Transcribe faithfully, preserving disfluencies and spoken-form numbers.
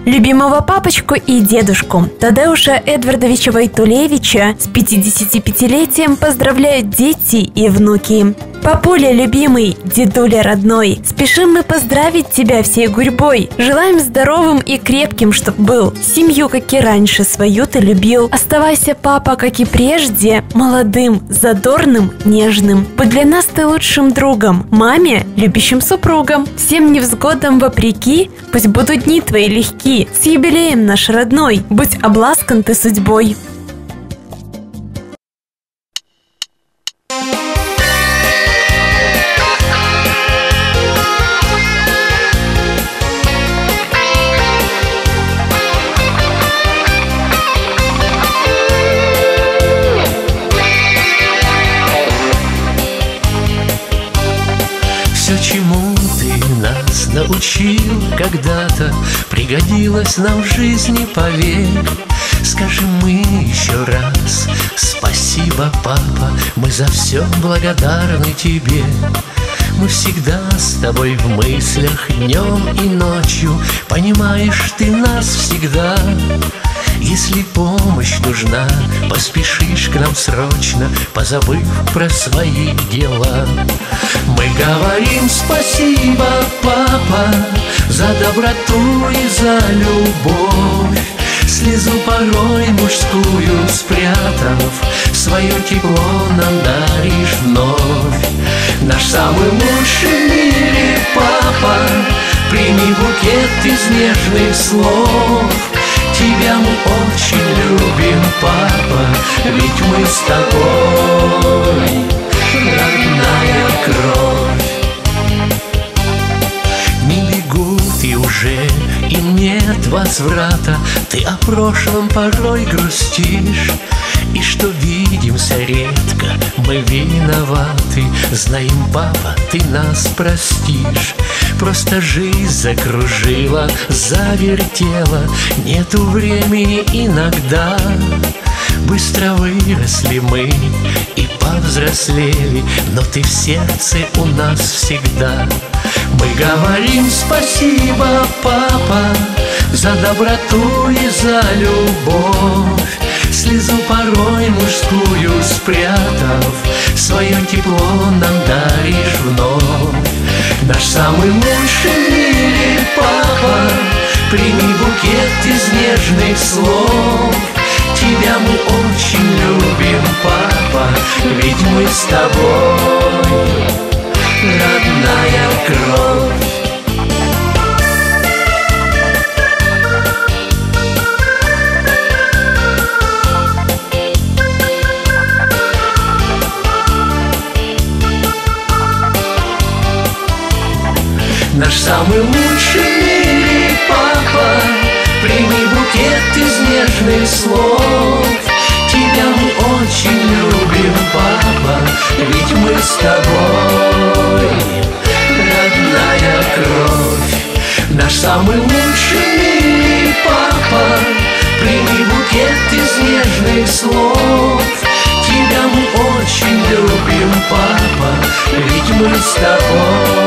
любимого папочку и дедушку Тадеуша Эдвардовича Войтулевича с пятидесятипятилетием поздравляют дети и внуки. Папуля любимый, дедуля родной, спешим мы поздравить тебя всей гурьбой. Желаем здоровым и крепким, чтоб был, семью, как и раньше, свою ты любил. Оставайся, папа, как и прежде, молодым, задорным, нежным. Будь для нас ты лучшим другом, маме, любящим супругом. Всем невзгодам вопреки, пусть будут дни твои легки. С юбилеем наш родной, будь обласкан ты судьбой. Все, чему ты нас научил когда-то, пригодилось нам в жизни, поверь. Скажем мы еще раз спасибо, папа, мы за все благодарны тебе. Мы всегда с тобой в мыслях днем и ночью, понимаешь ты нас всегда. Если помощь нужна, поспешишь к нам срочно, позабыв про свои дела. Мы говорим спасибо, папа, за доброту и за любовь. Слезу порой мужскую спрятав, свое тепло нам даришь вновь. Наш самый лучший в мире папа, прими букет из нежных слов. Тебя мы очень любим, папа, ведь мы с тобой родная кровь. Не бегут и уже им нет возврата, ты о прошлом порой грустишь. И что видимся редко, мы виноваты, знаем, папа, ты нас простишь. Просто жизнь закружила, завертела, нету времени иногда. Быстро выросли мы и повзрослели, но ты в сердце у нас всегда. Мы говорим спасибо, папа, за доброту и за любовь. Слезу порой мужскую спрятав, свое тепло нам даришь вновь. Наш самый лучший в мире папа, прими букет из нежных слов. Тебя мы очень любим, папа, ведь мы с тобой родная кровь. Наш самый лучший в мире папа, прими букет из нежных слов. Тебя мы очень любим, папа, ведь мы с тобой родная кровь. Наш самый лучший в мире папа, прими букет из нежных слов. Тебя мы очень любим, папа, ведь мы с тобой